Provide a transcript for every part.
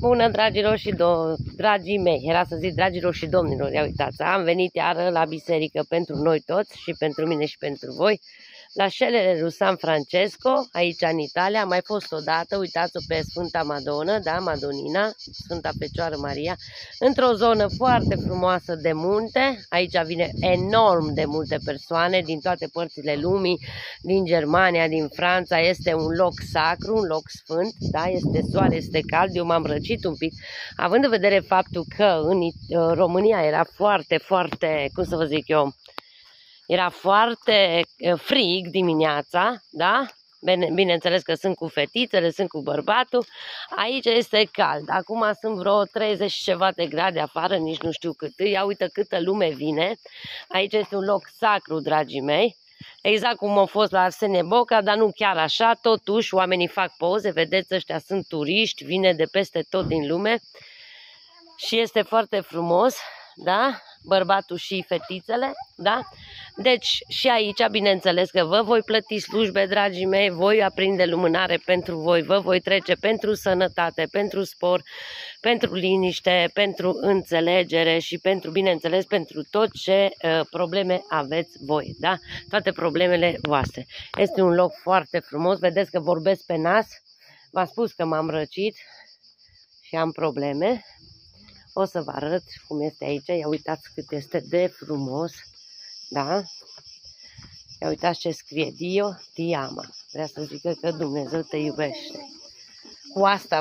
Bună, dragilor și dragii mei, era să zic dragilor și domnilor, ia uitați, am venit iară la biserică pentru noi toți și pentru mine și pentru voi, la șelele lui San Francesco, aici în Italia. Am mai fost odată, uitați-o pe Sfânta Madonna, da, Madonina, Sfânta Fecioară Maria, într-o zonă foarte frumoasă de munte. Aici vine enorm de multe persoane din toate părțile lumii, din Germania, din Franța. Este un loc sacru, un loc sfânt, da, este soare, este cald. Eu m-am răcit un pic, având în vedere faptul că în România era foarte, cum să vă zic eu, era foarte frig dimineața, da? Bineînțeles că sunt cu fetițele, sunt cu bărbatul. Aici este cald. Acum sunt vreo 30 și ceva de grade afară, nici nu știu cât. Ia uite câtă lume vine. Aici este un loc sacru, dragii mei. Exact cum a fost la Arsenie Boca, dar nu chiar așa. Totuși, oamenii fac poze. Vedeți, ăștia sunt turiști, vine de peste tot din lume. Și este foarte frumos, da? Bărbatul și fetițele, da? Deci și aici, bineînțeles că vă voi plăti slujbe, dragii mei, voi aprinde lumânare pentru voi, vă voi trece pentru sănătate, pentru spor, pentru liniște, pentru înțelegere și pentru, bineînțeles, pentru tot ce probleme aveți voi, da? Toate problemele voastre. Este un loc foarte frumos, vedeți că vorbesc pe nas, v-am spus că m-am răcit și am probleme. O să vă arăt cum este aici. Ia uitați cât este de frumos, da? Ia uitați ce scrie: Dio ti ama. Vrea să zică că Dumnezeu te iubește. Cu asta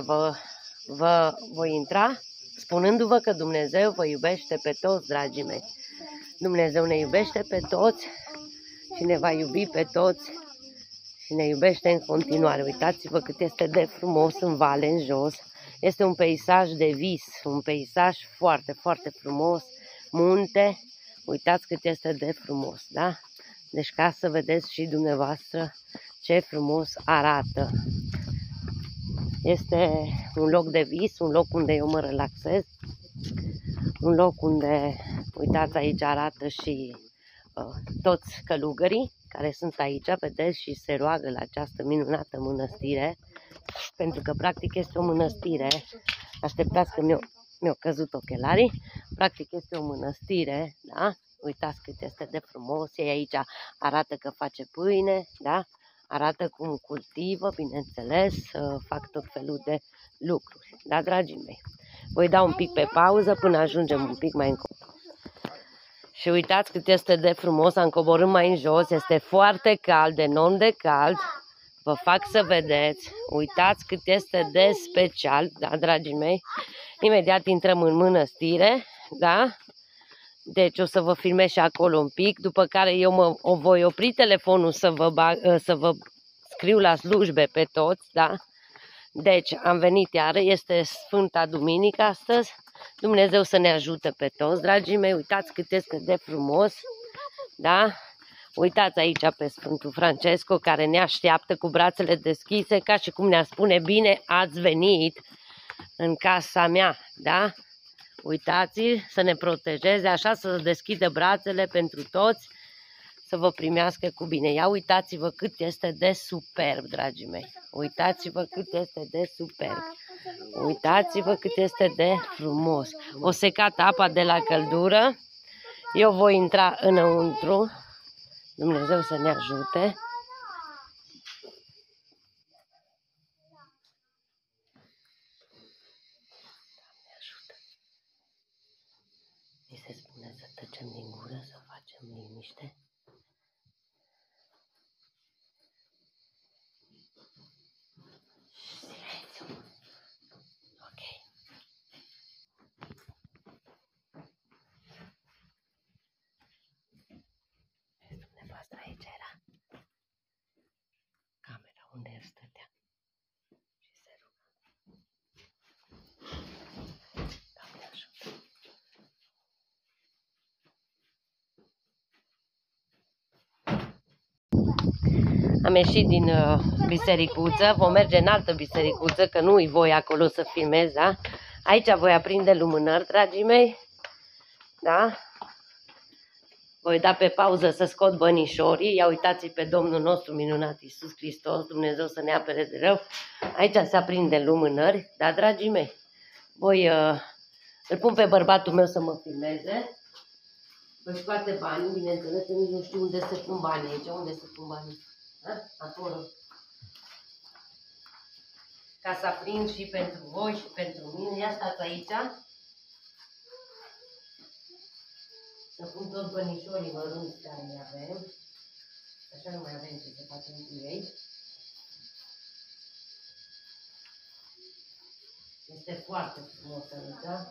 vă voi intra, spunându-vă că Dumnezeu vă iubește pe toți, dragii mei. Dumnezeu ne iubește pe toți și ne va iubi pe toți și ne iubește în continuare. Uitați-vă cât este de frumos în vale, în jos. Este un peisaj de vis, un peisaj foarte, foarte frumos, munte. Uitați cât este de frumos, da? Deci ca să vedeți și dumneavoastră ce frumos arată. Este un loc de vis, un loc unde eu mă relaxez, un loc unde, uitați, aici arată și toți călugării care sunt aici, vedeți, și se roagă la această minunată mănăstire. Pentru că practic este o mănăstire, așteptați că mi-au căzut ochelarii, practic este o mănăstire, da? Uitați cât este de frumos, ei aici arată că face pâine, da? Arată cum cultivă, bineînțeles, fac tot felul de lucruri, da, dragii mei? Voi da un pic pe pauză până ajungem un pic mai încolo. Și uitați cât este de frumos, am coborât mai în jos, este foarte cald, enorm de cald. Vă fac să vedeți, uitați cât este de special, da, dragii mei? Imediat intrăm în mănăstire, da? Deci o să vă filmez și acolo un pic, după care eu voi opri telefonul să vă scriu la slujbe pe toți, da? Deci am venit iară, este Sfânta Duminică astăzi, Dumnezeu să ne ajute pe toți, dragii mei, uitați cât este de frumos, da? Uitați aici pe Sfântul Francesco care ne așteaptă cu brațele deschise, ca și cum ne-ar spune: bine ați venit în casa mea, da? Uitați, să ne protejeze, așa, să deschidă brațele pentru toți, să vă primească cu bine. Ia uitați-vă cât este de superb, dragii mei. Uitați-vă cât este de superb. Uitați-vă cât este de frumos. O secat apa de la căldură. Eu voi intra înăuntru. Dumnezeu să ne ajute. Doamne ajută. Mi se spune să tăcem din gură, să facem liniște. Silențiu. Ok. Dumneavoastră, aici era camera unde el stătea și se ruga. Doamne ajută! Am ieșit din bisericuță, vom merge în altă bisericuță, că nu-i voi acolo să filmez, da? Aici voi aprinde lumânări, dragii mei, da? Voi da pe pauză să scot bănișorii. Ia uitați pe Domnul nostru minunat Iisus Hristos, Dumnezeu să ne apere de rău. Aici se aprinde lumânări, da, dragii mei? îl pun pe bărbatul meu să mă filmeze. Își scoate banii, bineînțeles, nici nu știu unde să pun banii aici. Unde să pun banii? Da? Acolo. Ca să aprind și pentru voi și pentru mine. Ia stați aici. Să pun toți bănișorii mărunți care le avem. Așa nu mai avem ce să facem cu ei. Este foarte frumos aici.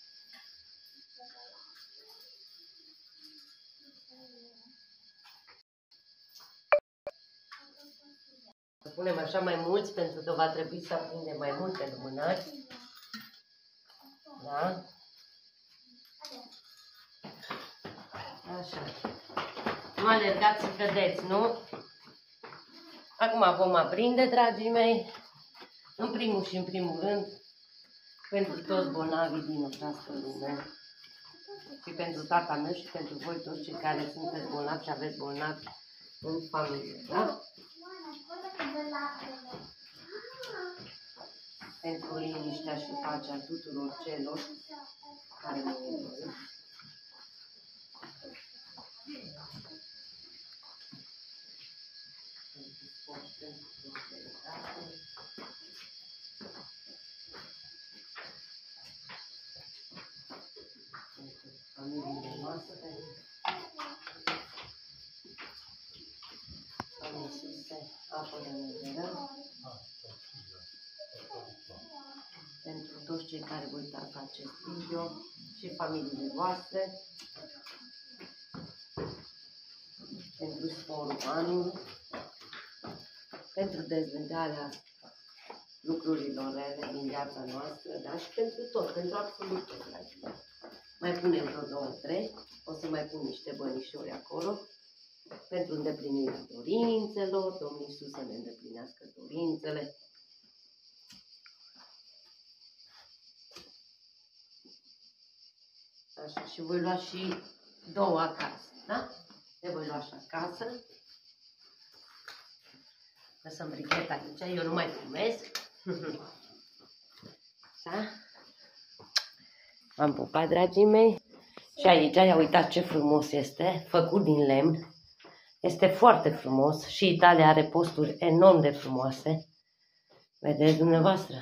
Să punem așa mai mulți, pentru că va trebui să aprindem mai multe lumânări. Da? Așa. Nu alergați și cădeți, nu? Acum vom aprinde, dragii mei, în primul și în primul rând, pentru toți bolnavii din această lume și pentru tata meu și pentru voi toți cei care sunteți bolnavi și aveți bolnavi în familie, da? Pentru liniștea și pacea tuturor celor care ne iubesc. Familiile noastre, Doamne Iisuse, apără-ne de rău, pentru toți cei care vă uitați acest video și familiile voastre, pentru sporul anului, pentru dezlegarea lucrurilor rele din viața noastră, dar și pentru tot, pentru absolut tot, dragii mei. Mai punem vreo 2-3, o să mai pun niște bănișori acolo, pentru îndeplinirea dorințelor, Domnul Iisus să ne îndeplinească dorințele. Așa, și voi lua și 2 acasă, da? Le voi lua și acasă. Lăsăm bricheta aici, eu nu mai fumez. Da? Am pupat, dragii mei. Și aici, ia uitați ce frumos este, făcut din lemn. Este foarte frumos și Italia are posturi enorm de frumoase. Vedeți dumneavoastră?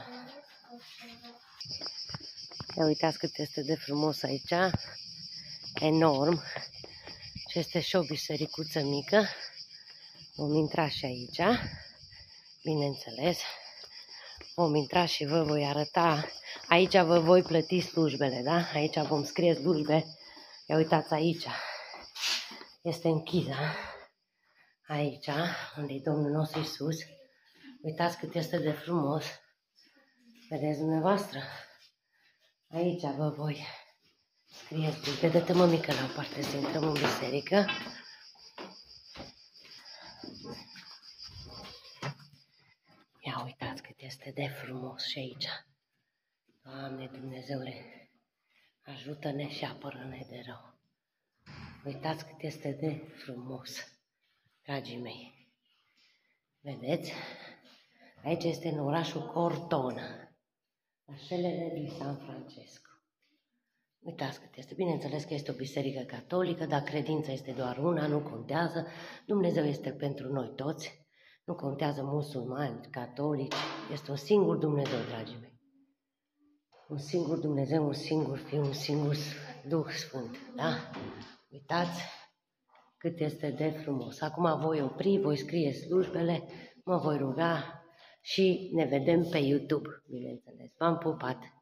Ia uitați cât este de frumos aici. Enorm. Și este și o bisericuță mică. Vom intra și aici. Bineînțeles. Vom intra și vă voi arăta. Aici vă voi plăti slujbele, da? Aici vom scrie slujbe. Ia uitați aici. Este închiză. Aici, unde e Domnul nostru Iisus. Uitați cât este de frumos. Vedeți dumneavoastră? Aici vă voi scrie slujbe. Dă-te, mămică, la o parte să intrăm în biserică. Ia uitați cât este de frumos și aici. Doamne Dumnezeule, ajută-ne și apără-ne de rău. Uitați cât este de frumos, dragii mei. Vedeți? Aici este în orașul Cortona, la șelele lui San Francesco. Uitați cât este. Bineînțeles că este o biserică catolică, dar credința este doar una, nu contează. Dumnezeu este pentru noi toți. Nu contează musulmani, catolici. Este un singur Dumnezeu, dragii mei. Un singur Dumnezeu, un singur Fiu, un singur Duh Sfânt. Da? Uitați cât este de frumos. Acum voi opri, voi scrie slujbele, mă voi ruga și ne vedem pe YouTube, bineînțeles. V-am pupat!